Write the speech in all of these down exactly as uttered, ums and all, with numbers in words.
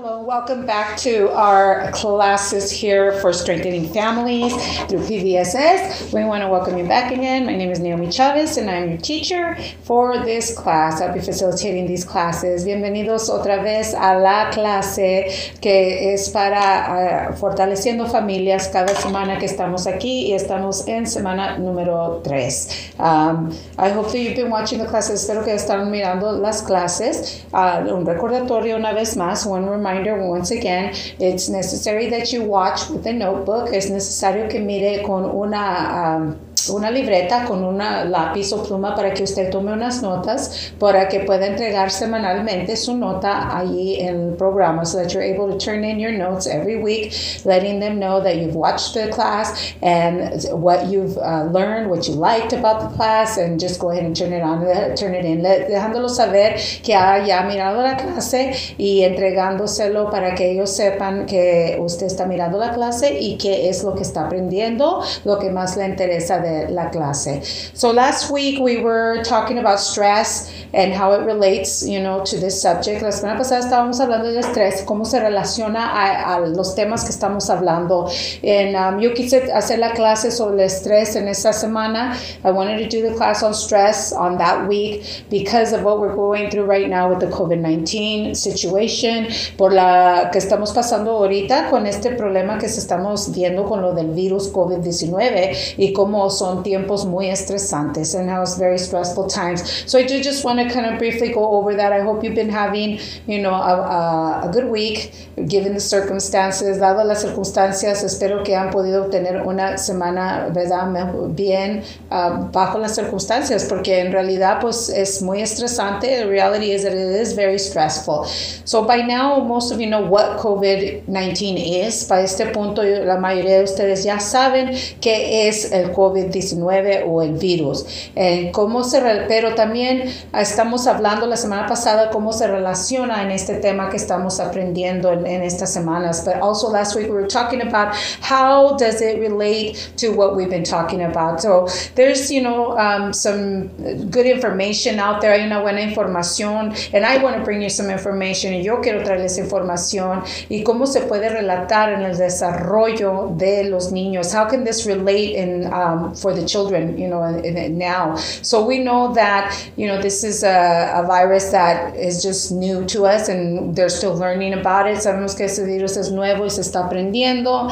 Hello, welcome back to our classes here for Strengthening Families through P V S S. We want to welcome you back again. My name is Naomi Chavez and I'm your teacher for this class. I'll be facilitating these classes. Bienvenidos otra vez a la clase que es para uh, fortaleciendo familias cada semana que estamos aquí y estamos en semana número tres. Um, I hope that you've been watching the classes. Espero que están mirando las clases. Uh, un recordatorio una vez más, one reminder once again, it's necessary that you watch with a notebook. Es necesario que mire con una um, una libreta con una lápiz o pluma para que usted tome unas notas para que pueda entregar semanalmente su nota allí en el programa, so that you're able to turn in your notes every week, letting them know that you've watched the class and what you've uh, learned, what you liked about the class, and just go ahead and turn it on, turn it in, dejándolo saber que haya mirado la clase y entregándoselo para que ellos sepan que usted está mirando la clase y qué es lo que está aprendiendo, lo que más le interesa de la clase. So last week we were talking about stress and how it relates, you know, to this subject. La semana pasada estábamos hablando del estrés, cómo se relaciona a, a los temas que estamos hablando. And um, yo quise hacer la clase sobre el estrés en esta semana. I wanted to do the class on stress on that week because of what we're going through right now with the COVID nineteen situation, por la que estamos pasando ahorita con este problema que se estamos viendo con lo del virus COVID nineteen y cómo son tiempos muy estresantes and how it's very stressful times. So I do just want to kind of briefly go over that. I hope you've been having, you know, a, a, a good week given the circumstances. Dado las circunstancias, espero que han podido tener una semana, ¿verdad?, bien uh, bajo las circunstancias, porque en realidad pues es muy estresante. The reality is that it is very stressful. So by now, most of you know what COVID nineteen is. Para este punto, la mayoría de ustedes ya saben qué es el COVID nineteen o el virus. Eh, cómo se, pero también estamos hablando la semana pasada cómo se relaciona en este tema que estamos aprendiendo en, en estas semanas. But also last week we were talking about how does it relate to what we've been talking about. So there's, you know, um, some good information out there. Hay una buena información. And I want to bring you some information. Y yo quiero traerles información. Y cómo se puede relatar en el desarrollo de los niños. How can this relate in um, for the children, you know, in, in now. So we know that, you know, this is a, a virus that is just new to us and they're still learning about it. Sabemos que ese virus es nuevo y se está aprendiendo,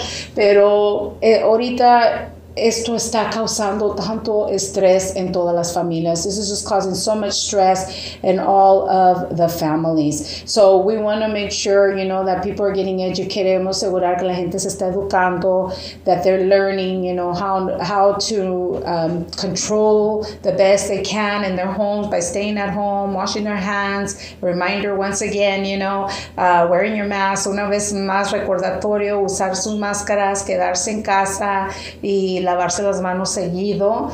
pero eh, ahorita esto está causando tanto estrés en todas las familias. This is just causing so much stress in all of the families. So we want to make sure, you know, that people are getting educated. Queremos asegurar que la gente se está educando, that they're learning, you know, how how to um, control the best they can in their homes by staying at home, washing their hands. Reminder once again, you know, uh, wearing your mask. Una vez más recordatorio, usar sus máscaras, quedarse en casa y lavarse las manos seguido.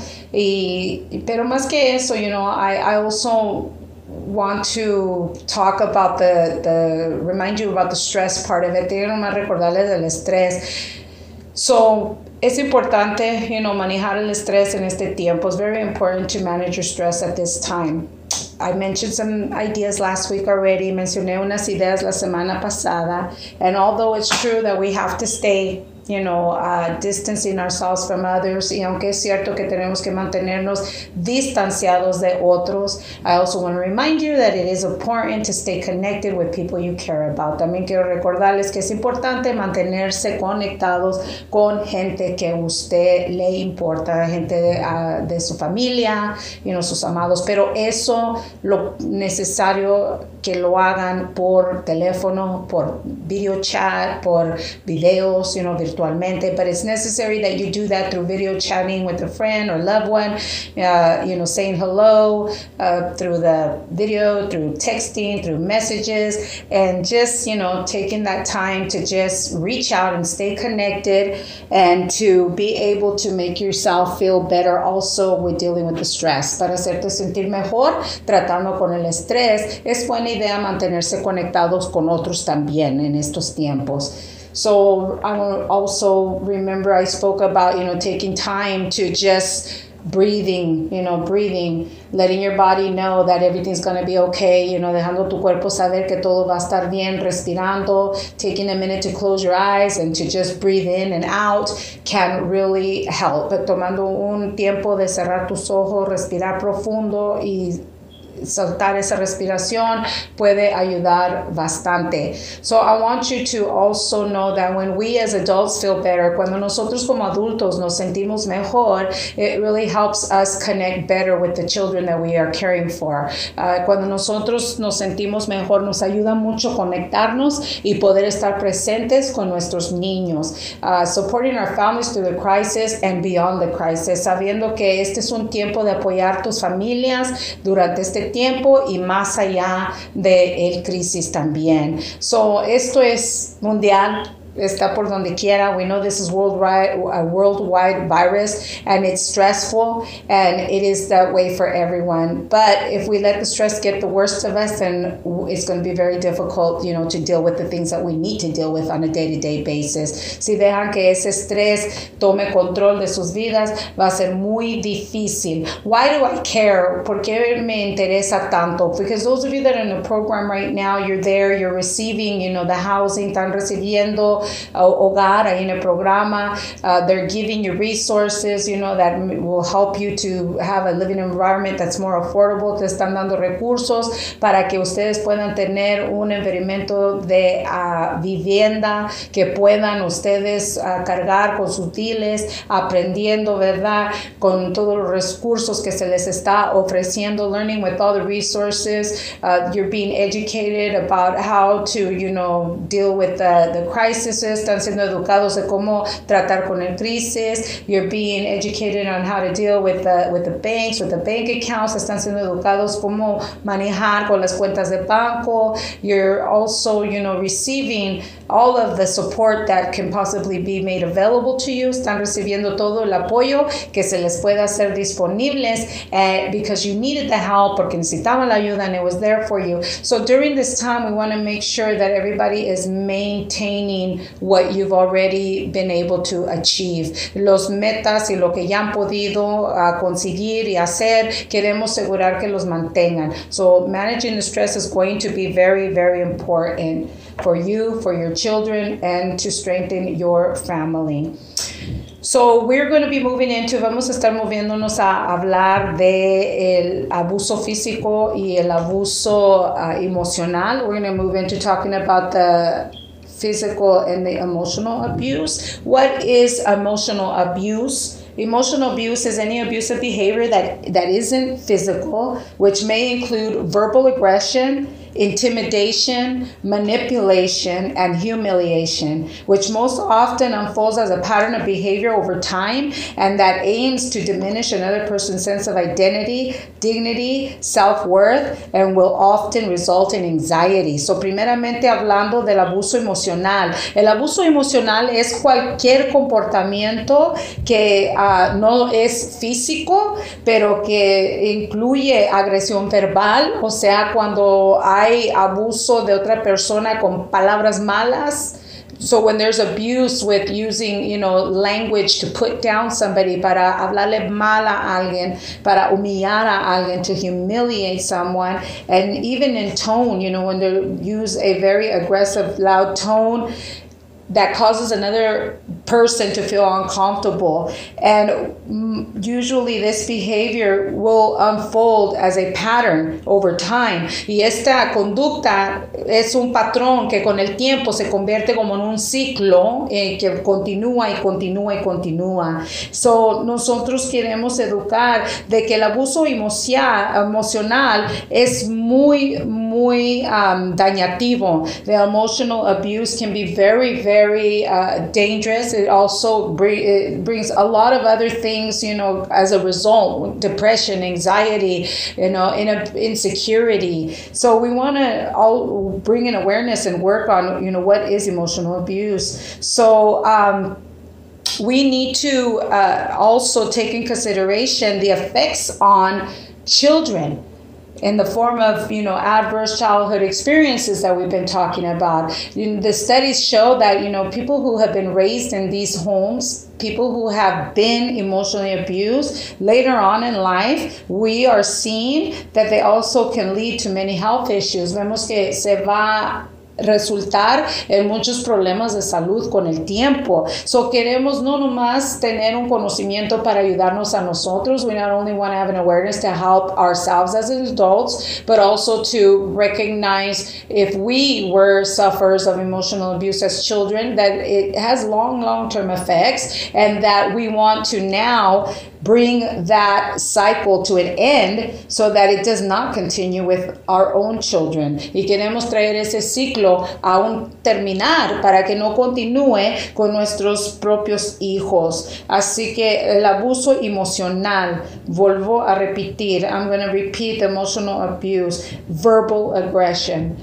Y, pero más que eso, you know, I, I also want to talk about the, the, remind you about the stress part of it. Quiero más recordarles del estrés. So, es importante, you know, manejar el estrés en este tiempo. It's very important to manage your stress at this time. I mentioned some ideas last week already. Mencioné unas ideas la semana pasada. And although it's true that we have to stay, you know, uh, distancing ourselves from others, y aunque es cierto que tenemos que mantenernos distanciados de otros, I also want to remind you that it is important to stay connected with people you care about. También quiero recordarles que es importante mantenerse conectados con gente que a usted le importa, gente de, uh, de su familia, you know, sus amados, pero eso lo necesario que lo hagan por teléfono, por video chat, por videos, you know, virtualmente, but it's necessary that you do that through video chatting with a friend or loved one, uh, you know, saying hello uh, through the video, through texting, through messages, and just, you know, taking that time to just reach out and stay connected and to be able to make yourself feel better also with dealing with the stress. Para hacerte sentir mejor, tratando con el estrés, es buena idea mantenerse conectados con otros también en estos tiempos. So I want to also remember I spoke about, you know, taking time to just breathing, you know, breathing, letting your body know that everything's going to be okay, you know, dejando tu cuerpo saber que todo va a estar bien, respirando, taking a minute to close your eyes and to just breathe in and out can really help. Tomando un tiempo de cerrar tus ojos, respirar profundo y soltar esa respiración puede ayudar bastante. So I want you to also know that when we as adults feel better, cuando nosotros como adultos nos sentimos mejor, it really helps us connect better with the children that we are caring for. Uh, cuando nosotros nos sentimos mejor, nos ayuda mucho conectarnos y poder estar presentes con nuestros niños. Uh, supporting our families through the crisis and beyond the crisis, sabiendo que este es un tiempo de apoyar tus familias durante este tiempo y más allá de el crisis también. So, esto es mundial. Está por donde quiera. We know this is worldwide, a worldwide virus, and it's stressful, and it is that way for everyone. But if we let the stress get the worst of us, then it's going to be very difficult, you know, to deal with the things that we need to deal with on a day-to-day basis. Si dejan que ese estrés tome control de sus vidas, va a ser muy difícil. Why do I care? ¿Por qué me interesa tanto? Because those of you that are in the program right now, you're there, you're receiving, you know, the housing, están recibiendo hogar ahí en el programa. Uh, they're giving you resources, you know, that will help you to have a living environment that's more affordable. Te están dando recursos para que ustedes puedan tener un environamiento de uh, vivienda que puedan ustedes uh, cargar con sus biles, aprendiendo, ¿verdad? Con todos los recursos que se les está ofreciendo, learning with all the resources. Uh, you're being educated about how to, you know, deal with the, the crisis. Están siendo educados de cómo tratar con el crisis. You're being educated on how to deal with the, with the banks, with the bank accounts. Están siendo educados cómo manejar con las cuentas de banco. You're also, you know, receiving all of the support that can possibly be made available to you. Están recibiendo todo el apoyo que se les pueda hacer disponibles uh, because you needed the help, porque necesitaban la ayuda, and it was there for you. So during this time, we want to make sure that everybody is maintaining what you've already been able to achieve. Los metas y lo que ya han podido uh, conseguir y hacer, queremos asegurar que los mantengan. So managing the stress is going to be very, very important for you, for your children, and to strengthen your family. So we're going to be moving into, vamos a estar moviéndonos a hablar de el abuso físico y el abuso uh, emocional. We're going to move into talking about the physical and the emotional abuse. What is emotional abuse? Emotional abuse is any abusive behavior that, that isn't physical, which may include verbal aggression, intimidation, manipulation, and humiliation, which most often unfolds as a pattern of behavior over time and that aims to diminish another person's sense of identity, dignity, self-worth, and will often result in anxiety. So, primeramente hablando del abuso emocional. El abuso emocional es cualquier comportamiento que uh, no es físico, pero que incluye agresión verbal, o sea, cuando hay Hay abuso de otra persona con palabras malas. So when there's abuse with using, you know, language to put down somebody, para hablarle mal a alguien, para humillar a alguien, to humiliate someone, and even in tone, you know, when they use a very aggressive, loud tone that causes another person to feel uncomfortable. And usually this behavior will unfold as a pattern over time. Y esta conducta es un patrón que con el tiempo se convierte como en un ciclo eh, que continúa y continúa y continúa. So, nosotros queremos educar de que el abuso emocional es muy, muy um, dañativo. The emotional abuse can be very, very very uh, dangerous. It also bring, it brings a lot of other things, you know, as a result, depression, anxiety, you know, insecurity. So we want to all bring in awareness and work on, you know, what is emotional abuse. So um, we need to uh, also take in consideration the effects on children. in the form of, you know, adverse childhood experiences that we've been talking about. You know, the studies show that, you know, people who have been raised in these homes, people who have been emotionally abused, later on in life, we are seeing that they also can lead to many health issues. Vemos que se va resultar en muchos problemas de salud con el tiempo. So queremos no nomás tener un conocimiento para ayudarnos a nosotros. We not only want to have an awareness to help ourselves as adults, but also to recognize if we were sufferers of emotional abuse as children, that it has long, long-term effects, and that we want to now bring that cycle to an end so that it does not continue with our own children. Y queremos traer ese ciclo a un terminar para que no continúe con nuestros propios hijos. Así que el abuso emocional, vuelvo a repetir, I'm going to repeat emotional abuse, verbal aggression,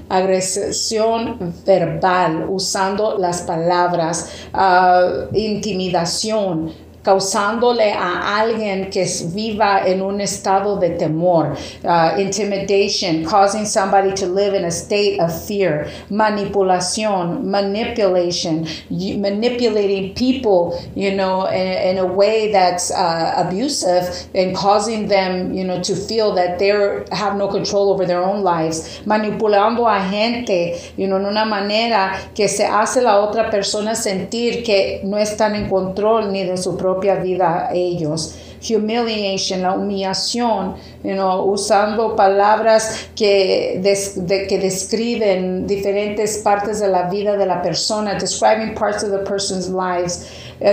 agresión verbal, usando las palabras, uh, intimidación, causándole a alguien que viva en un estado de temor, uh, intimidation, causing somebody to live in a state of fear, manipulación, manipulation, manipulating people, you know, in, in a way that's uh, abusive and causing them, you know, to feel that they have no control over their own lives, manipulando a gente, you know, en una manera que se hace la otra persona sentir que no están en control ni de su propia propia vida a ellos. Humiliation, la humillación, you know, usando palabras que, des, de, que describen diferentes partes de la vida de la persona, describing parts of the person's lives.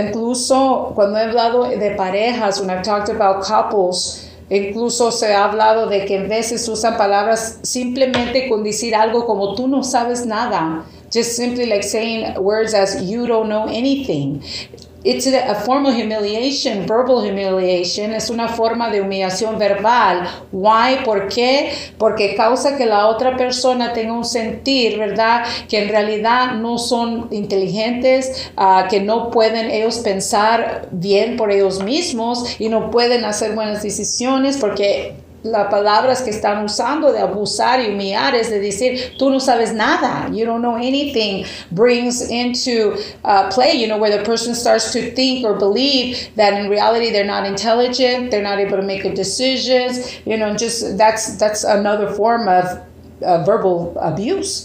Incluso cuando he hablado de parejas, when I've talked about couples, incluso se ha hablado de que en veces usan palabras simplemente con decir algo como tú no sabes nada. Just simply like saying words as you don't know anything. It's a form of humiliation, verbal humiliation. Es una forma de humillación verbal. Why? ¿Por qué? Porque causa que la otra persona tenga un sentir, ¿verdad? Que en realidad no son inteligentes, uh, que no pueden ellos pensar bien por ellos mismos y no pueden hacer buenas decisiones porque las palabras que están usando de abusar y humillar es de decir, tú no sabes nada, you don't know anything, brings into uh, play, you know, where the person starts to think or believe that in reality they're not intelligent, they're not able to make good decisions, you know, just that's that's another form of uh, verbal abuse.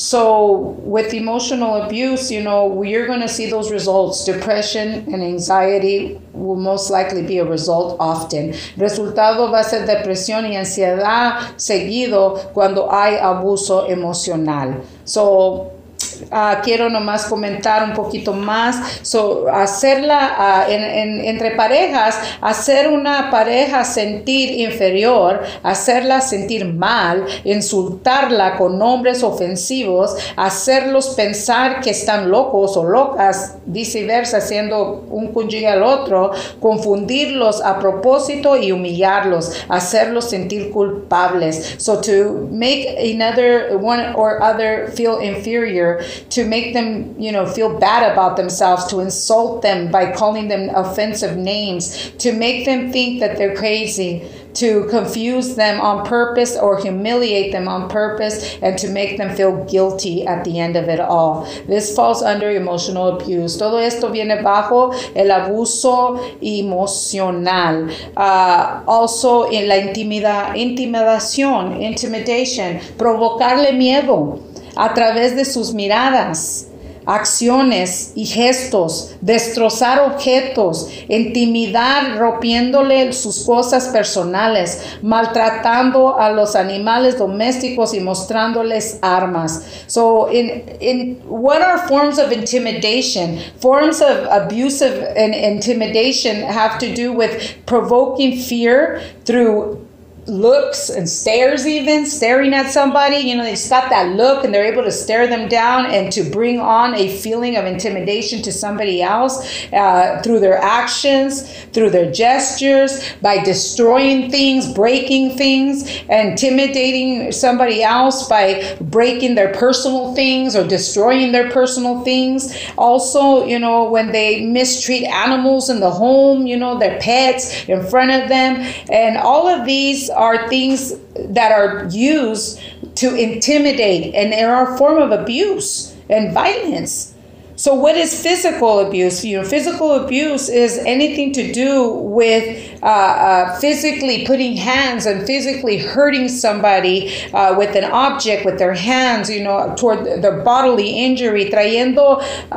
So with emotional abuse, you know, you're going to see those results. Depression and anxiety will most likely be a result often. Resultado va a ser depresión y ansiedad seguido cuando hay abuso emocional. So, Uh, quiero nomás comentar un poquito más. So, hacerla uh, en, en, entre parejas, hacer una pareja sentir inferior, hacerla sentir mal, insultarla con nombres ofensivos, hacerlos pensar que están locos o locas, viceversa, siendo un cónyuge al otro, confundirlos a propósito y humillarlos, hacerlos sentir culpables. So to make another one or other feel inferior, to make them, you know, feel bad about themselves, to insult them by calling them offensive names, to make them think that they're crazy, to confuse them on purpose or humiliate them on purpose, and to make them feel guilty at the end of it all. This falls under emotional abuse. Todo esto viene bajo el abuso emocional. Uh, also, en la intimida, intimidación, intimidation, provocarle miedo a través de sus miradas, acciones y gestos, destrozar objetos, intimidar rompiéndole sus cosas personales, maltratando a los animales domésticos y mostrándoles armas. So in, in what are forms of intimidation? Forms of abusive and intimidation have to do with provoking fear through looks and stares, even staring at somebody. You know, they've got that look and they're able to stare them down and to bring on a feeling of intimidation to somebody else uh, through their actions, through their gestures, by destroying things, breaking things, intimidating somebody else by breaking their personal things or destroying their personal things. Also, you know, when they mistreat animals in the home, you know, their pets in front of them, and all of these are things that are used to intimidate, and they are a form of abuse and violence. So what is physical abuse? You know, physical abuse is anything to do with uh, uh, physically putting hands and physically hurting somebody uh, with an object, with their hands, you know, toward their bodily injury, trayendo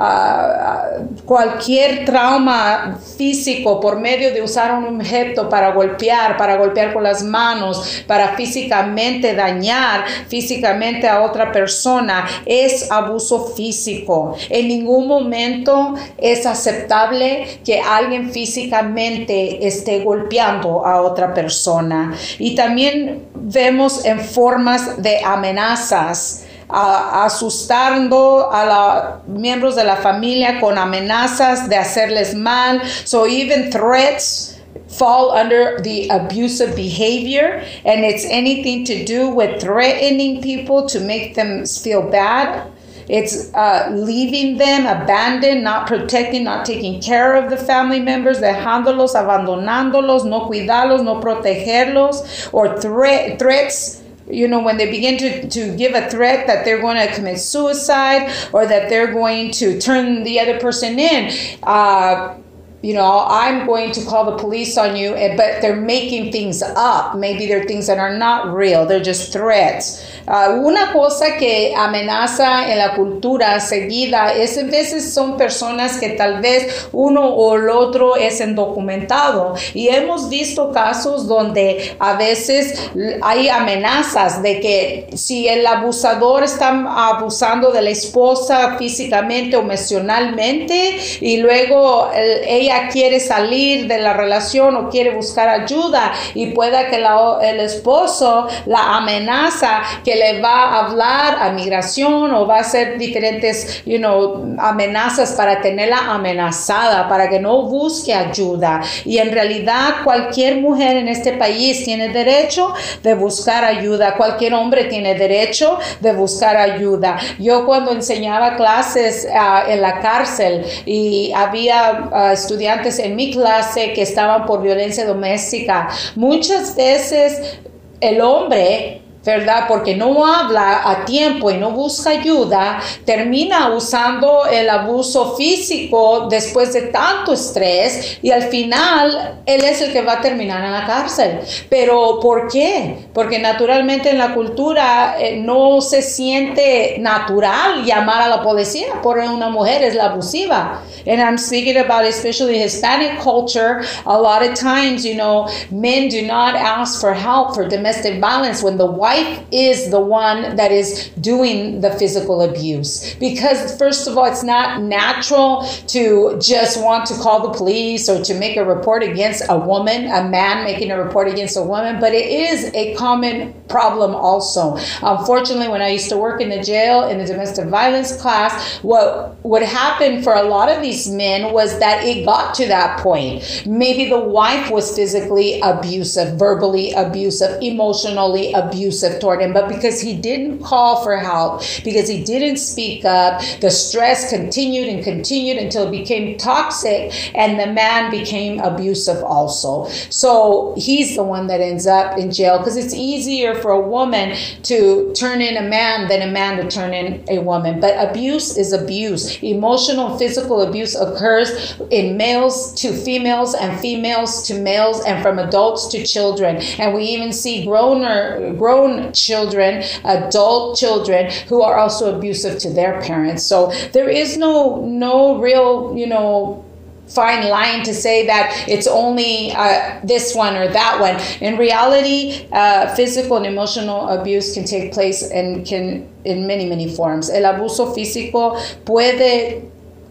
uh, cualquier trauma físico por medio de usar un objeto para golpear, para golpear con las manos, para físicamente dañar físicamente a otra persona, es abuso físico. En ningún momento es aceptable que alguien físicamente esté golpeando a otra persona. Y también vemos en formas de amenazas, uh, asustando a los miembros de la familia con amenazas de hacerles mal. So even threats fall under the abusive behavior, and it's anything to do with threatening people to make them feel bad. It's uh, leaving them abandoned, not protecting, not taking care of the family members, dejándolos, abandonándolos, no cuidarlos, no protegerlos, or threat, threats. You know, when they begin to, to give a threat that they're going to commit suicide or that they're going to turn the other person in. Uh, You know, I'm going to call the police on you, but they're making things up. Maybe they're things that are not real. They're just threats. Uh, una cosa que amenaza en la cultura seguida es, a veces son personas que tal vez uno o el otro es indocumentado. Y hemos visto casos donde a veces hay amenazas de que si el abusador está abusando de la esposa físicamente o emocionalmente y luego el, ella quiere salir de la relación o quiere buscar ayuda y pueda que la, el esposo la amenaza que le va a hablar a migración o va a hacer diferentes, you know, amenazas para tenerla amenazada, para que no busque ayuda. Y en realidad cualquier mujer en este país tiene derecho de buscar ayuda. Cualquier hombre tiene derecho de buscar ayuda. Yo cuando enseñaba clases uh, en la cárcel y había uh, estudiantes en mi clase que estaban por violencia doméstica, muchas veces el hombre, ¿verdad? Porque no habla a tiempo y no busca ayuda, termina usando el abuso físico después de tanto estrés y al final él es el que va a terminar en la cárcel. ¿Pero por qué? Porque naturalmente en la cultura eh, no se siente natural llamar a la policía por una mujer es la abusiva. And I'm speaking about especially Hispanic culture. A lot of times, you know, men do not ask for help for domestic violence when the wife is the one that is doing the physical abuse. Because first of all, it's not natural to just want to call the police or to make a report against a woman, a man making a report against a woman, but it is a common problem also. Unfortunately, when I used to work in the jail in the domestic violence class, what would happen for a lot of these men was that it got to that point. Maybe the wife was physically abusive, verbally abusive, emotionally abusive toward him, but because he didn't call for help, because he didn't speak up, the stress continued and continued until it became toxic and the man became abusive also. So he's the one that ends up in jail because it's easier for a woman to turn in a man than a man to turn in a woman. But abuse is abuse. Emotional and physical abuse occurs in males to females and females to males and from adults to children. And we even see grown or grown children, adult children who are also abusive to their parents. So there is no no real, you know, fine line to say that it's only uh, this one or that one. In reality, uh, physical and emotional abuse can take place and can in many, many forms. El abuso físico puede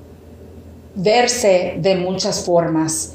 verse de muchas formas.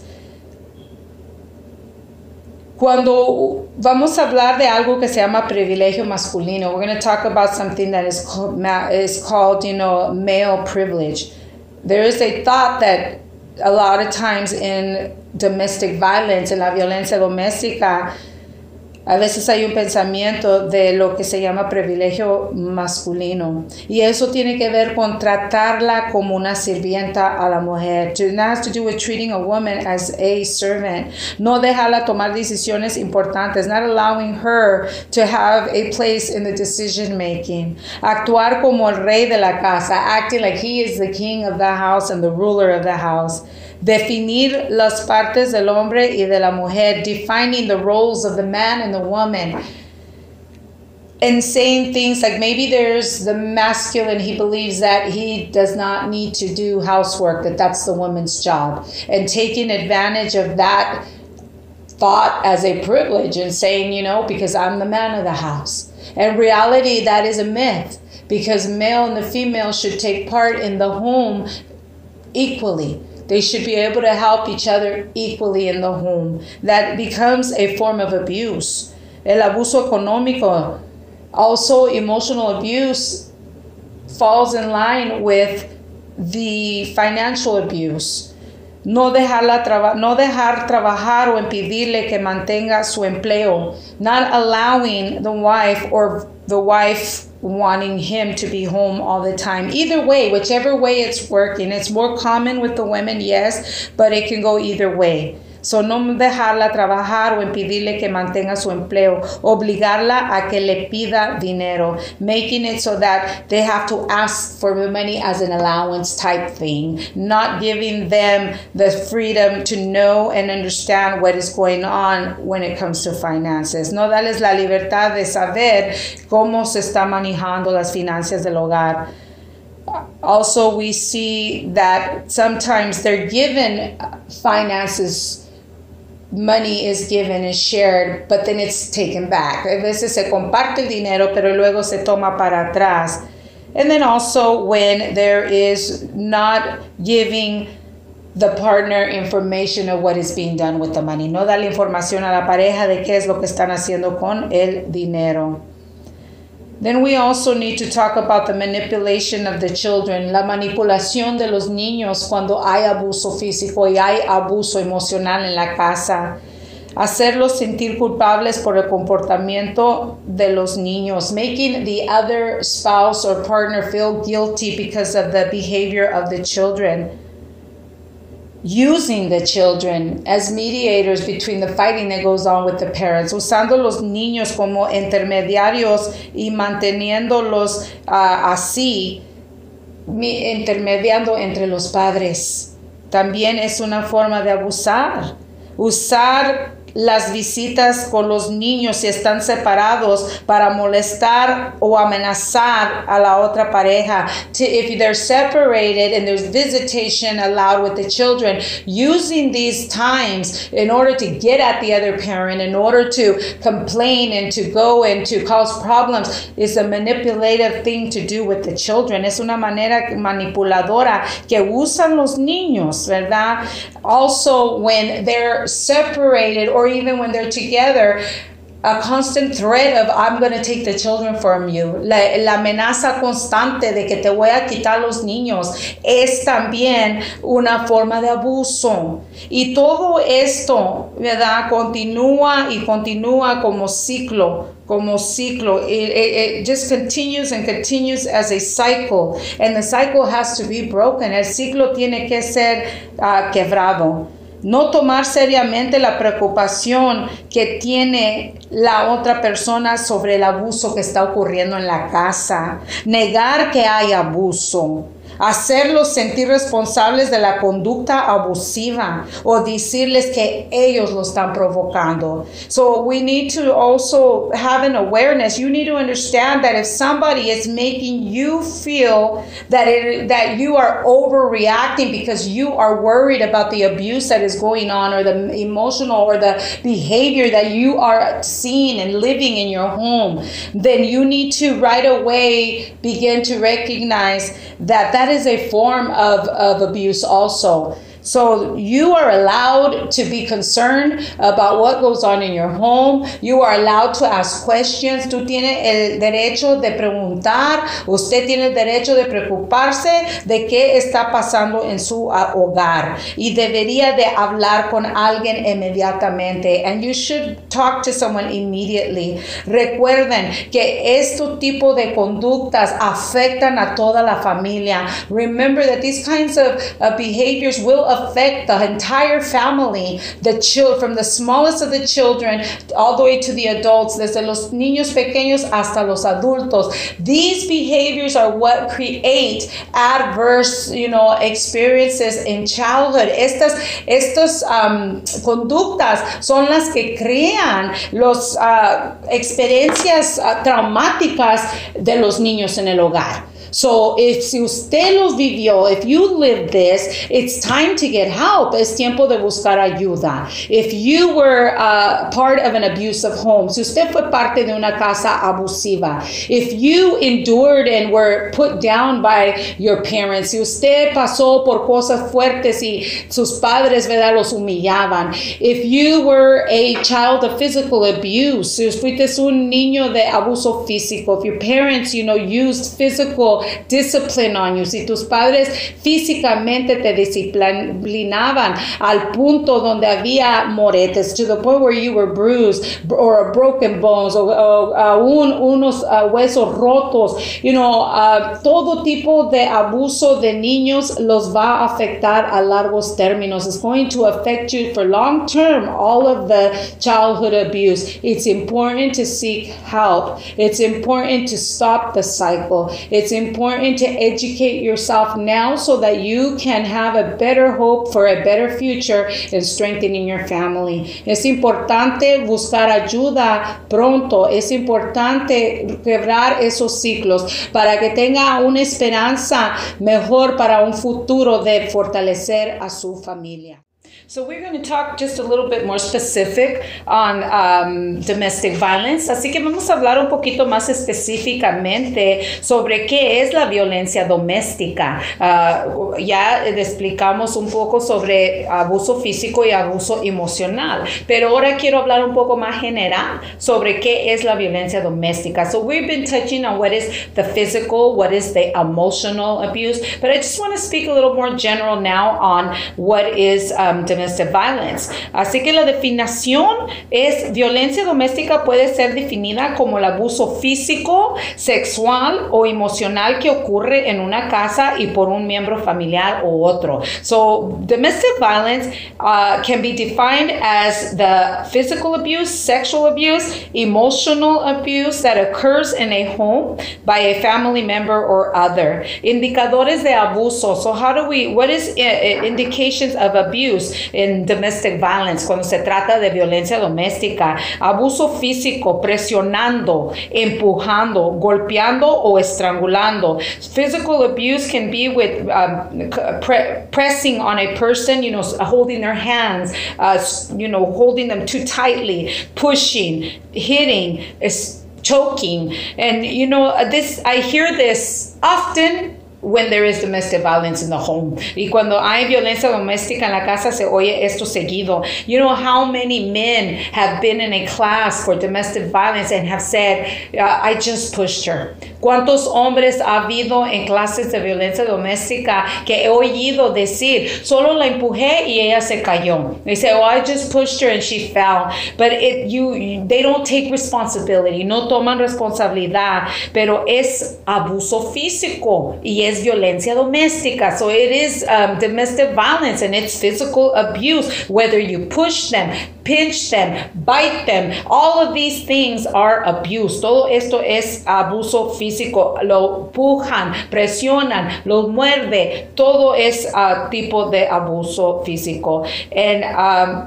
Cuando vamos a hablar de algo que se llama privilegio masculino, we're going to talk about something that is called, is called, you know, male privilege. There is a thought that a lot of times in domestic violence, en la violencia doméstica, A veces hay un pensamiento de lo que se llama privilegio masculino y eso tiene que ver con tratarla como una sirvienta a la mujer. It has to do with treating a woman as a servant. No dejarla tomar decisiones importantes, not allowing her to have a place in the decision making. Actuar como el rey de la casa, acting like he is the king of the house and the ruler of the house. Definir las partes del hombre y de la mujer, defining the roles of the man and the woman, and saying things like maybe there's the masculine, he believes that he does not need to do housework, that that's the woman's job, and taking advantage of that thought as a privilege and saying, you know, because I'm the man of the house. In reality, that is a myth, because male and the female should take part in the home equally. They should be able to help each other equally in the home. That becomes a form of abuse. El abuso económico, also emotional abuse, falls in line with the financial abuse. No dejarla traba- no dejar trabajar o impedirle que mantenga su empleo. Not allowing the wife or the wife wanting him to be home all the time. Either way, whichever way it's working. It's more common with the women, yes, but it can go either way. So no dejarla trabajar o impedirle que mantenga su empleo. Obligarla a que le pida dinero. Making it so that they have to ask for the money as an allowance type thing. Not giving them the freedom to know and understand what is going on when it comes to finances. No darles la libertad de saber cómo se está manejando las finanzas del hogar. Also, we see that sometimes they're given finances, money is given and shared, but then it's taken back. A veces se comparte el dinero, pero luego se toma para atrás. And then also when there is not giving the partner information of what is being done with the money. No darle información a la pareja de qué es lo que están haciendo con el dinero. Then we also need to talk about the manipulation of the children, la manipulación de los niños cuando hay abuso físico y hay abuso emocional en la casa. Hacerlos sentir culpables por el comportamiento de los niños, making the other spouse or partner feel guilty because of the behavior of the children. Using the children as mediators between the fighting that goes on with the parents, usando los niños como intermediarios y manteniéndolos uh, así, intermediando entre los padres. También es una forma de abusar. Usar las visitas con los niños si están separados para molestar o amenazar a la otra pareja. To, if they're separated and there's visitation allowed with the children, using these times in order to get at the other parent, in order to complain and to go and to cause problems, is a manipulative thing to do with the children. Es una manera manipuladora que usan los niños, ¿verdad? Also, when they're separated or even when they're together, a constant threat of I'm going to take the children from you. La, la amenaza constante de que te voy a quitar los niños es también una forma de abuso. Y todo esto, ¿verdad? Continúa y continúa como ciclo. Como ciclo. It, it, it just continues and continues as a cycle. And the cycle has to be broken. El ciclo tiene que ser uh, quebrado. No tomar seriamente la preocupación que tiene la otra persona sobre el abuso que está ocurriendo en la casa. Negar que hay abuso. Hacerlos sentir responsables de la conducta abusiva o decirles que ellos lo están provocando. So we need to also have an awareness. You need to understand that if somebody is making you feel that it, that you are overreacting because you are worried about the abuse that is going on or the emotional or the behavior that you are seeing and living in your home, then you need to right away begin to recognize that that is a form of, of abuse also. So you are allowed to be concerned about what goes on in your home. You are allowed to ask questions. Tú tienes el derecho de preguntar. Usted tiene el derecho de preocuparse de qué está pasando en su uh, hogar. Y debería de hablar con alguien inmediatamente. And you should talk to someone immediately. Recuerden que este tipo de conductas afectan a toda la familia. Remember that these kinds of uh, behaviors will affect the entire family, the children, from the smallest of the children all the way to the adults, desde los niños pequeños hasta los adultos. These behaviors are what create adverse, you know, experiences in childhood. Estas, estas um, conductas son las que crean las uh, experiencias uh, traumáticas de los niños en el hogar. So if si usted los vivió, if you lived this, it's time to get help. Es tiempo de buscar ayuda. If you were uh, part of an abusive home, si usted fue parte de una casa abusiva, if you endured and were put down by your parents, si usted pasó por cosas fuertes y sus padres, ¿verdad?, los humillaban. If you were a child of physical abuse, si fuiste un niño de abuso físico, if your parents, you know, used physical discipline on you, si tus padres físicamente te disciplinaban al punto donde había moretes, to the point where you were bruised or broken bones o, o aún unos uh, huesos rotos, you know, uh, todo tipo de abuso de niños los va a afectar a largos términos. It's going to affect you for long term, all of the childhood abuse. It's important to seek help. It's important to stop the cycle. It's important important to educate yourself now so that you can have a better hope for a better future in strengthening your family. Es importante buscar ayuda pronto. Es importante quebrar esos ciclos para que tenga una esperanza mejor para un futuro de fortalecer a su familia. So we're going to talk just a little bit more specific on um, domestic violence. Así que vamos a hablar un poquito más específicamente sobre qué es la violencia doméstica. Uh, ya explicamos un poco sobre abuso físico y abuso emocional, pero ahora quiero hablar un poco más general sobre qué es la violencia doméstica. So we've been touching on what is the physical, what is the emotional abuse, but I just want to speak a little more general now on what is um, domestic violence. Así que la definición es: violencia doméstica puede ser definida como el abuso físico, sexual o emocional que ocurre en una casa y por un miembro familiar o otro. So domestic violence uh, can be defined as the physical abuse, sexual abuse, emotional abuse that occurs in a home by a family member or other. Indicadores de abuso. So how do we, what is uh, indications of abuse in domestic violence cuando se trata de violencia doméstica? Abuso físico, presionando, empujando, golpeando o estrangulando. Physical abuse can be with um, pre pressing on a person, you know, holding their hands, uh, you know, holding them too tightly, pushing, hitting, choking. And, you know, this, I hear this often when there is domestic violence in the home. Y cuando hay violencia doméstica en la casa se oye esto seguido. You know how many men have been in a class for domestic violence and have said, uh, I just pushed her. ¿Cuántos hombres ha habido en clases de violencia doméstica que he oído decir, solo la empujé y ella se cayó? They say, oh, I just pushed her and she fell. But it, you, you, they don't take responsibility, no toman responsabilidad, pero es abuso físico y es violencia doméstica. So it is um, domestic violence and it's physical abuse, whether you push them, pinch them, bite them. All of these things are abuse. Todo esto es abuso físico. Lo empujan, presionan, lo muerde. Todo es uh, tipo de abuso físico. And um,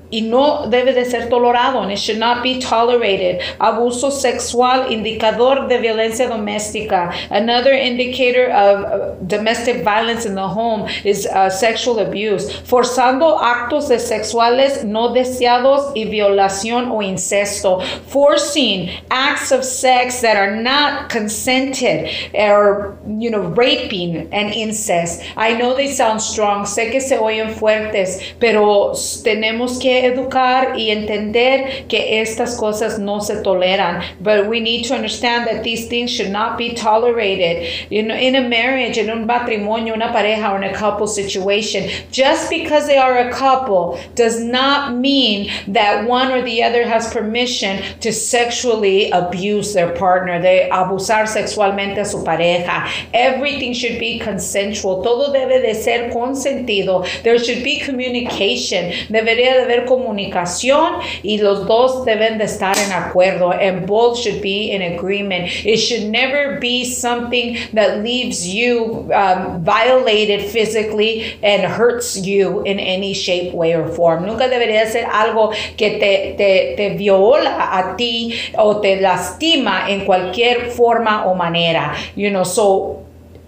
y no debe de ser tolerado, and it should not be tolerated. Abuso sexual, indicador de violencia doméstica. Another indicator of uh, domestic violence in the home is uh, sexual abuse. Forzando actos de sexuales no deseados y violación o incesto. Forcing acts of sex that are not consented, or, you know, raping and incest. I know they sound strong, sé que se oyen fuertes, pero tenemos que educar y entender que estas cosas no se toleran. But we need to understand that these things should not be tolerated. You know, in a marriage, in un matrimonio, una pareja, or in a couple situation, just because they are a couple does not mean that one or the other has permission to sexually abuse their partner, de abusar sexualmente a su pareja. Everything should be consensual. Todo debe de ser consentido. There should be communication. Debería de haber comunicación y los dos deben de estar en acuerdo, and both should be in agreement. It should never be something that leaves you um, violated physically and hurts you in any shape, way, or form. Nunca debería ser algo que te, te, te viola a ti o te lastima en cualquier forma o manera. You know, so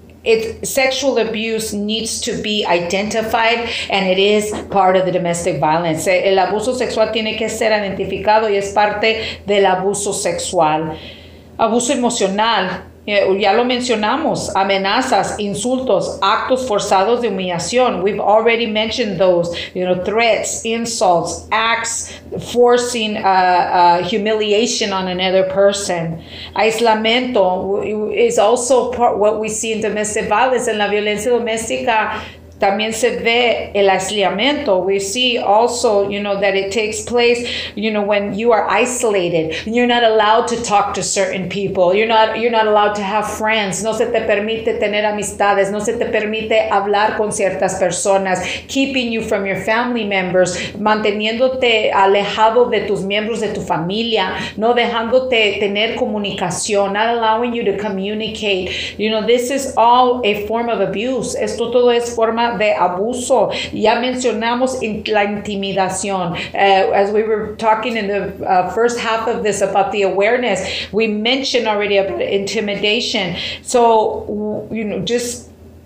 It, sexual abuse needs to be identified, and it is part of the domestic violence. El abuso sexual tiene que ser identificado y es parte del abuso sexual. Abuso emocional, ya lo mencionamos, amenazas, insultos, actos forzados de humillación. We've already mentioned those, you know, threats, insults, acts forcing uh, uh, humiliation on another person. Aislamiento is also part what we see in domestic violence. En la violencia doméstica también se ve el aislamiento. We see also, you know, that it takes place, you know, when you are isolated. You're not allowed to talk to certain people. You're not, you're not allowed to have friends. No se te permite tener amistades. No se te permite hablar con ciertas personas. Keeping you from your family members. Manteniéndote alejado de tus miembros de tu familia. No dejándote tener comunicación. Not allowing you to communicate. You know, this is all a form of abuse. Esto todo es forma de abuso. Ya mencionamos in, la intimidación. Uh, as we were talking in the uh, first half of this about the awareness, we mentioned already about intimidation. So, you know, just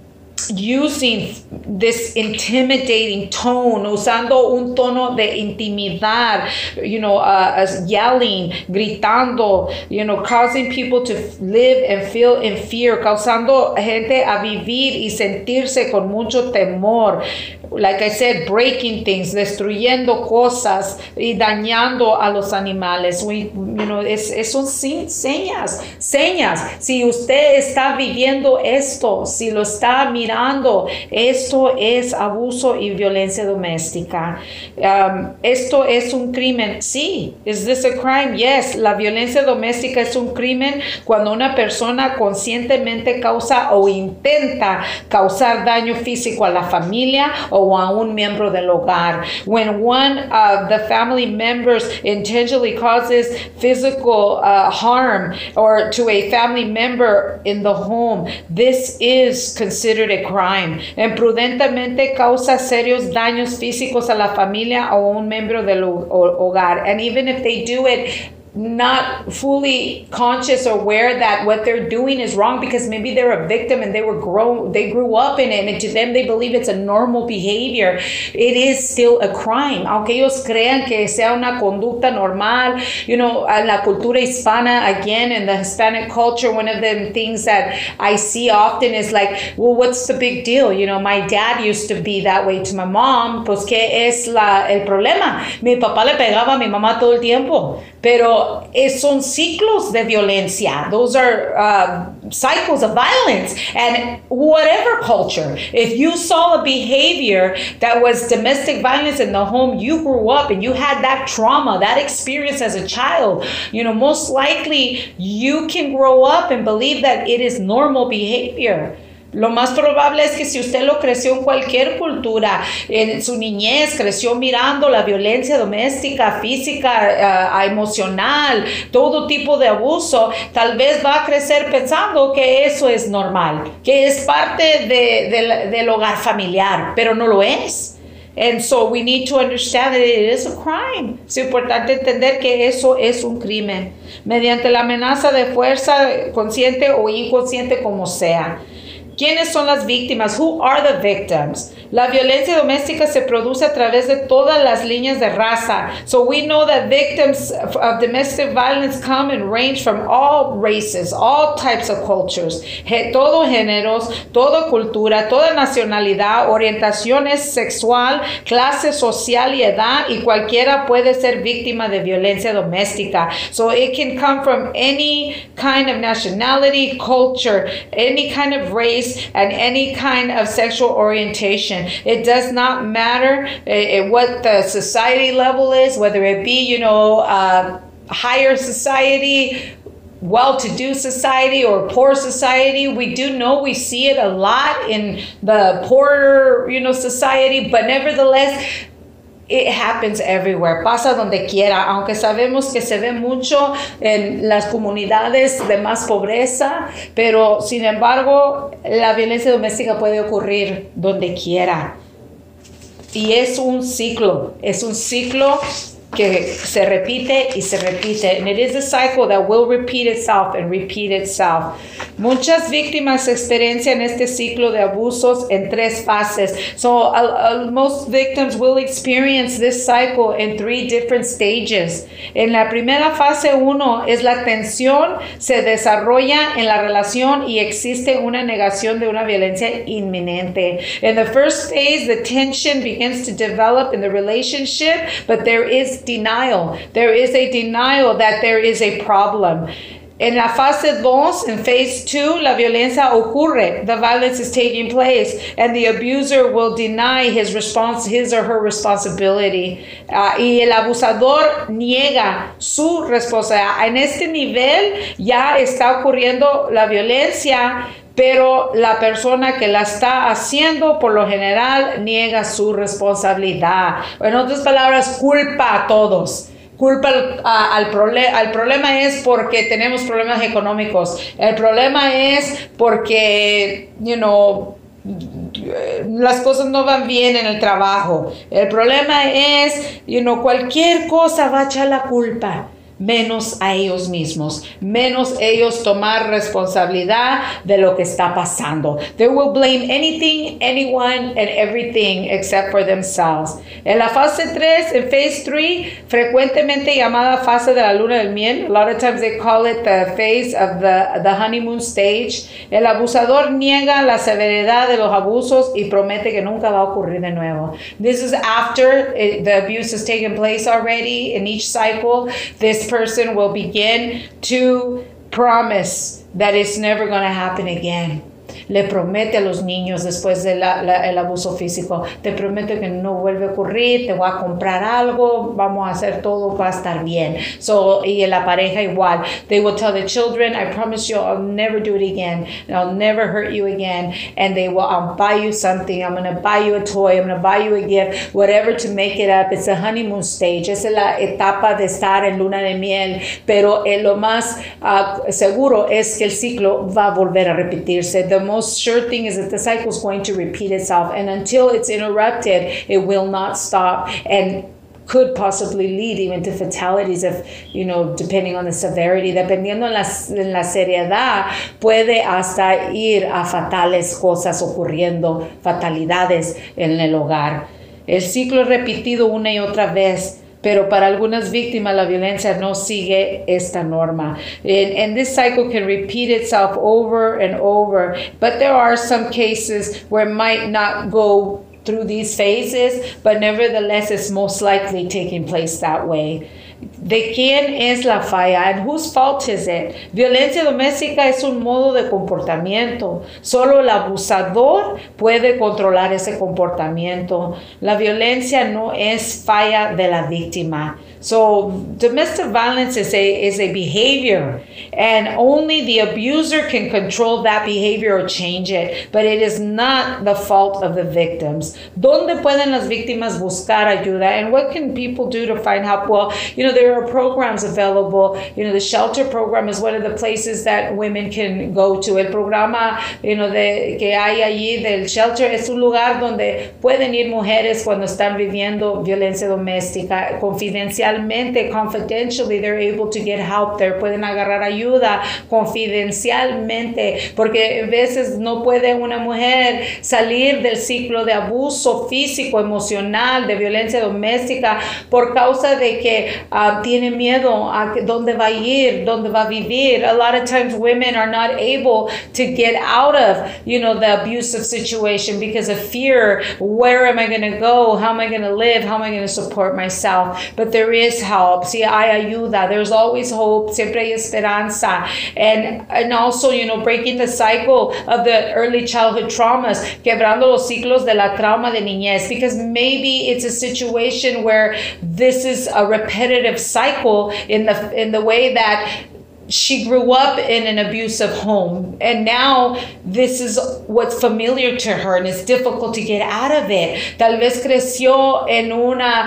using this intimidating tone, usando un tono de intimidar, you know, uh, yelling, gritando, you know, causing people to live and feel in fear, causando gente a vivir y sentirse con mucho temor. Like I said, breaking things, destruyendo cosas y dañando a los animales. We, you know, es, es son señas, señas. Si usted está viviendo esto, si lo está mirando, esto es abuso y violencia doméstica. Um, esto es un crimen. Sí. Is this a crime? Yes. La violencia doméstica es un crimen cuando una persona conscientemente causa o intenta causar daño físico a la familia o a un miembro del hogar. When one of the family members intentionally causes physical uh, harm or to a family member in the home, this is considered a crime. Imprudentemente causa serios daños físicos a la familia o un miembro del hogar. And even if they do it not fully conscious or aware that what they're doing is wrong, because maybe they're a victim and they were grown, they grew up in it, and to them they believe it's a normal behavior, it is still a crime. Aunque ellos crean que sea una conducta normal, you know, en la cultura hispana, again, in the Hispanic culture, one of the things that I see often is like, well, what's the big deal? You know, my dad used to be that way to my mom, pues ¿qué es la, el problema? Mi papá le pegaba a mi mamá todo el tiempo, pero son ciclos de violencia. Those are uh, cycles of violence. And whatever culture, if you saw a behavior that was domestic violence in the home, you grew up and you had that trauma, that experience as a child, you know, most likely you can grow up and believe that it is normal behavior. Lo más probable es que si usted lo creció en cualquier cultura, en su niñez creció mirando la violencia doméstica, física, uh, emocional, todo tipo de abuso, tal vez va a crecer pensando que eso es normal, que es parte de, de, del hogar familiar, pero no lo es. And so we need to understand that it is a crime. Es importante entender que eso es un crimen, mediante la amenaza de fuerza, consciente o inconsciente como sea. ¿Quiénes son las víctimas? Who are the victims? La violencia doméstica se produce a través de todas las líneas de raza. So we know that victims of domestic violence come and range from all races, all types of cultures, todo géneros, toda cultura, toda nacionalidad, orientación sexual, clase social y edad, y cualquiera puede ser víctima de violencia doméstica. So it can come from any kind of nationality, culture, any kind of race, and any kind of sexual orientation. It does not matter uh, what the society level is, whether it be, you know, uh, higher society, well-to-do society, or poor society. We do know we see it a lot in the poorer, you know, society, but nevertheless, it happens everywhere, pasa donde quiera, aunque sabemos que se ve mucho en las comunidades de más pobreza, pero sin embargo la violencia doméstica puede ocurrir donde quiera. Y es un ciclo, es un ciclo que se repite y se repite. And it is a cycle that will repeat itself and repeat itself. Muchas víctimas experiencian este ciclo de abusos en tres fases. So uh, uh, most victims will experience this cycle in three different stages. En la primera fase uno es la tensión se desarrolla en la relación y existe una negación de una violencia inminente. In the first phase, the tension begins to develop in the relationship, but there is denial. There is a denial that there is a problem. En la fase dos, in phase two, la violencia ocurre. The violence is taking place, and the abuser will deny his response, his or her responsibility. Uh, y el abusador niega su responsabilidad. En este nivel ya está ocurriendo la violencia, pero la persona que la está haciendo por lo general niega su responsabilidad. En otras palabras, culpa a todos. Culpa al, a, al, prole al problema es porque tenemos problemas económicos. El problema es porque, you know, las cosas no van bien en el trabajo. El problema es, you know, cualquier cosa va a echar la culpa. Menos a ellos mismos, menos ellos tomar responsabilidad de lo que está pasando. They will blame anything, anyone, and everything except for themselves. En la fase tres, en phase three, frecuentemente llamada fase de la luna del miel, a lot of times they call it the phase of the, the honeymoon stage, el abusador niega la severidad de los abusos y promete que nunca va a ocurrir de nuevo. This is after it, the abuse has taken place already in each cycle. This person will begin to promise that it's never going to happen again. Le promete a los niños después del de abuso físico, te prometo que no vuelve a ocurrir, te voy a comprar algo, vamos a hacer todo, va a estar bien. So, y la pareja igual. They will tell the children, I promise you I'll never do it again. I'll never hurt you again. And they will, I'll buy you something. I'm going to buy you a toy. I'm going to buy you a gift. Whatever to make it up. It's a honeymoon stage. Esa es la etapa de estar en luna de miel. Pero eh, lo más uh, seguro es que el ciclo va a volver a repetirse. The most sure thing is that the cycle is going to repeat itself, and until it's interrupted, it will not stop, and could possibly lead even to fatalities if, you know, depending on the severity, dependiendo en la, en la seriedad, puede hasta ir a fatales cosas ocurriendo, fatalidades en el hogar. El ciclo es repetido una y otra vez. Pero para algunas víctimas la violencia no sigue esta norma. And, and this cycle can repeat itself over and over. But there are some cases where it might not go through these phases, but nevertheless it's most likely taking place that way. ¿De quién es la falla? And whose fault is it? Violencia doméstica es un modo de comportamiento. Solo el abusador puede controlar ese comportamiento. La violencia no es falla de la víctima. So domestic violence is a is a behavior, and only the abuser can control that behavior or change it, but it is not the fault of the victims. ¿Dónde pueden las víctimas buscar ayuda? And what can people do to find help? Well, you know, there are programs available. You know, the shelter program is one of the places that women can go to. El programa, you know, de, que hay allí del shelter es un lugar donde pueden ir mujeres cuando están viviendo violencia doméstica confidencial. Confidentially, they're able to get help there. Pueden agarrar ayuda confidencialmente, porque a veces no puede una mujer salir del ciclo de abuso físico, emocional, de violencia doméstica por causa de que uh, tiene miedo a dónde va a ir, dónde va a vivir. A lot of times women are not able to get out of, you know, the abusive situation because of fear. Where am I going to go? How am I going to live? How am I going to support myself? But there is help. Sí, hay ayuda. There's always hope. Siempre hay esperanza. And, and also, you know, breaking the cycle of the early childhood traumas, quebrando los ciclos de la trauma de niñez, because maybe it's a situation where this is a repetitive cycle in the in the way that she grew up in an abusive home, and now this is what's familiar to her, and it's difficult to get out of it. Tal vez creció en una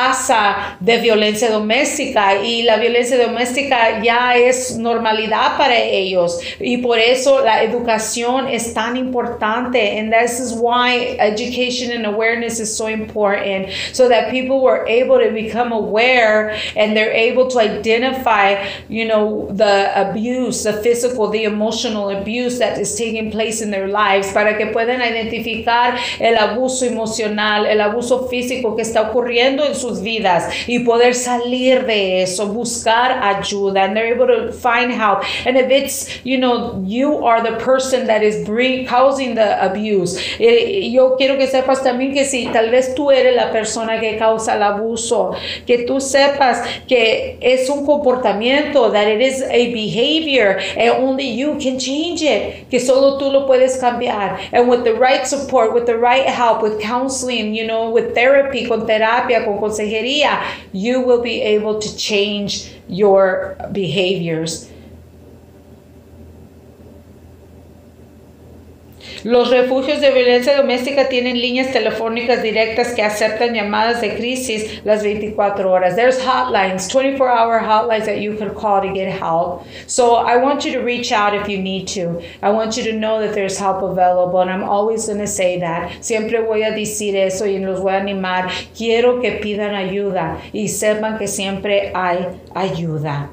casa de violencia doméstica y la violencia doméstica ya es normalidad para ellos, y por eso la educación es tan importante, and this is why education and awareness is so important, so that people were able to become aware and they're able to identify, you know, the the abuse, the physical, the emotional abuse that is taking place in their lives, para que puedan identificar el abuso emocional, el abuso físico que está ocurriendo en sus vidas y poder salir de eso, buscar ayuda, and they're able to find help. And if it's, you know, you are the person that is bring, causing the abuse, eh, yo quiero que sepas también que si tal vez tú eres la persona que causa el abuso, que tú sepas que es un comportamiento, that it is a behavior and only you can change it, que solo tú lo puedes cambiar, and with the right support, with the right help, with counseling, you know, with therapy, con terapia, con consejería, you will be able to change your behaviors. Los refugios de violencia doméstica tienen líneas telefónicas directas que aceptan llamadas de crisis las veinticuatro horas. There's hotlines, twenty-four hour hotlines that you can call to get help. So I want you to reach out if you need to. I want you to know that there's help available, and I'm always going to say that. Siempre voy a decir eso y los voy a animar. Quiero que pidan ayuda y sepan que siempre hay ayuda.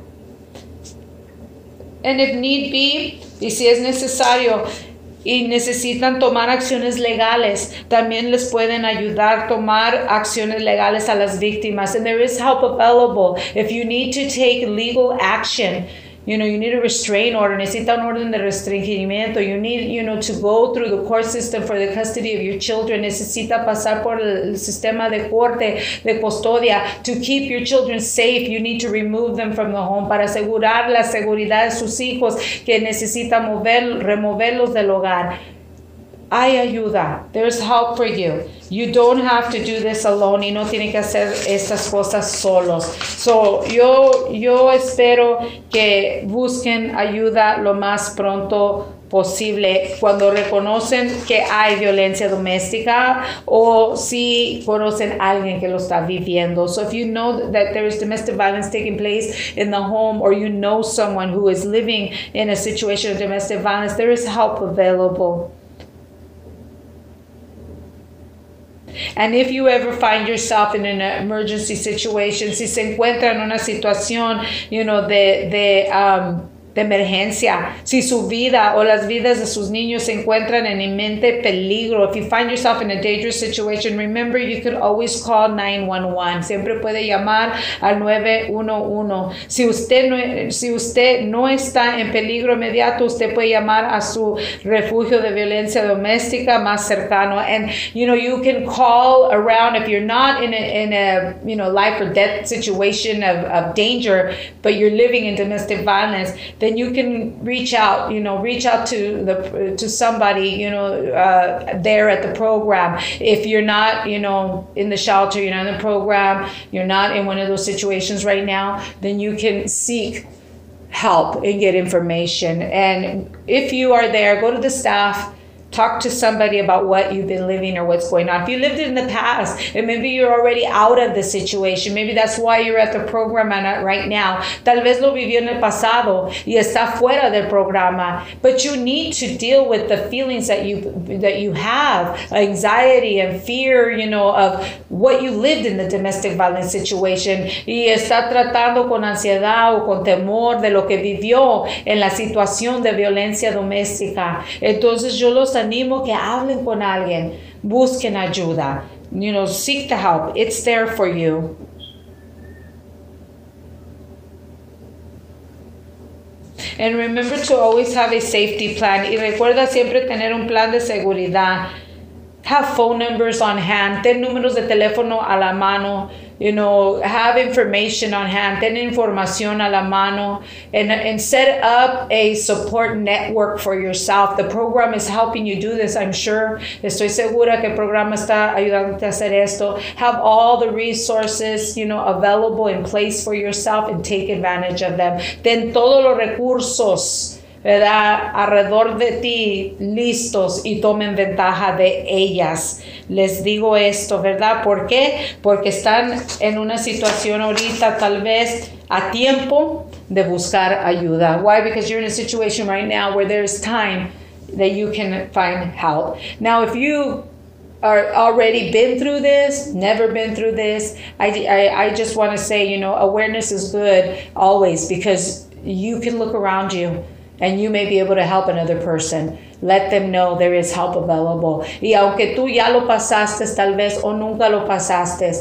And if need be, y si es necesario, y necesitan tomar acciones legales, también les pueden ayudar a tomar acciones legales a las víctimas. And there is help available. If you need to take legal action, you know, you need a restraint order, necesita un orden de restringimiento, you need, you know, to go through the court system for the custody of your children, necesita pasar por el sistema de corte, de custodia, to keep your children safe, you need to remove them from the home, para asegurar la seguridad de sus hijos, que necesita mover, removerlos del hogar. Hay ayuda. There's help for you. You don't have to do this alone, y no tienen que hacer estas cosas solos. So, yo, yo espero que busquen ayuda lo más pronto posible cuando reconocen que hay violencia doméstica o si conocen a alguien que lo está viviendo. So if you know that there is domestic violence taking place in the home, or you know someone who is living in a situation of domestic violence, there is help available. And if you ever find yourself in an emergency situation, si se encuentra en una situación, you know, de, de, um, de emergencia, si su vida o las vidas de sus niños se encuentran en inminente peligro, if you find yourself in a dangerous situation, remember you can always call nine one one. Siempre puede llamar al nueve uno uno. Si usted no, si usted no está en peligro inmediato, usted puede llamar a su refugio de violencia doméstica más cercano. And you know, you can call around if you're not in a, in a you know, life or death situation of, of danger, but you're living in domestic violence. then you can reach out, you know, reach out to the to somebody, you know, uh, there at the program. If you're not, you know, in the shelter, you're not in the program, you're not in one of those situations right now, then you can seek help and get information. And if you are there, go to the staff, talk to somebody about what you've been living or what's going on. If you lived it in the past and maybe you're already out of the situation, maybe that's why you're at the program right now. Tal vez lo vivió en el pasado y está fuera del programa. But you need to deal with the feelings that you that you have, anxiety and fear, you know, of what you lived in the domestic violence situation. Y está tratando con ansiedad o con temor de lo que vivió en la situación de violencia doméstica. Entonces yo los animo que hablen con alguien, busquen ayuda, you know, seek the help. It's there for you. And remember to always have a safety plan. Y recuerda siempre tener un plan de seguridad. Have phone numbers on hand. Ten números de teléfono a la mano. You know, have information on hand. Ten información a la mano. And, and set up a support network for yourself. The program is helping you do this, I'm sure. Estoy segura que el programa está ayudándote a hacer esto. Have all the resources, you know, available in place for yourself and take advantage of them. Ten todos los recursos, ¿verdad?, alrededor de ti listos y tomen ventaja de ellas. Les digo esto, ¿verdad? ¿Por qué? Porque están en una situación ahorita tal vez a tiempo de buscar ayuda. Why? Because you're in a situation right now where there's time that you can find help. Now, if you are already been through this, never been through this, I, I, I just want to say, you know, awareness is good always, because you can look around you and you may be able to help another person. Let them know there is help available. Y aunque tú ya lo pasaste tal vez o nunca lo pasaste,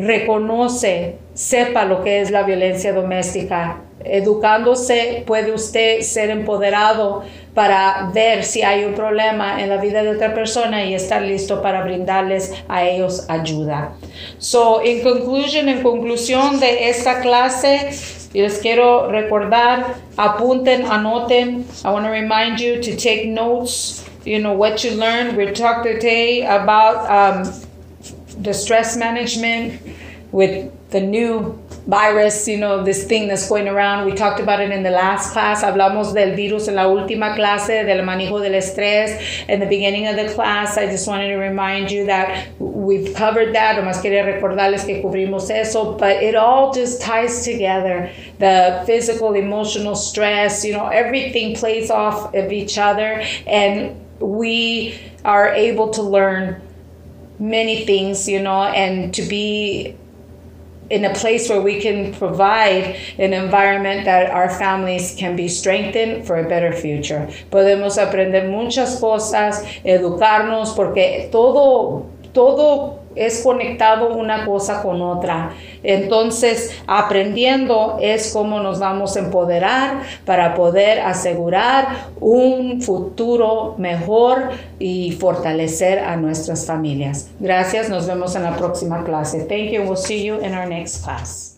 reconoce, sepa lo que es la violencia doméstica. Educándose puede usted ser empoderado para ver si hay un problema en la vida de otra persona y estar listo para brindarles a ellos ayuda. So, in conclusion, en conclusión de esta clase, les quiero recordar, apunten, anoten. I want to remind you to take notes, you know, what you learned. We talked today about um, the stress management with the new virus, you know, this thing that's going around. We talked about it in the last class. Hablamos del virus en la última clase, del manejo del estrés. In the beginning of the class, I just wanted to remind you that we've covered that. Nomás quería recordarles que cubrimos eso, but it all just ties together. The physical, emotional stress, you know, everything plays off of each other, and we are able to learn many things, you know, and to be in a place where we can provide an environment that our families can be strengthened for a better future. Podemos aprender muchas cosas, educarnos, porque todo, todo es conectado una cosa con otra. Entonces, aprendiendo es como nos vamos a empoderar para poder asegurar un futuro mejor y fortalecer a nuestras familias. Gracias, nos vemos en la próxima clase. Thank you, we'll see you in our next class.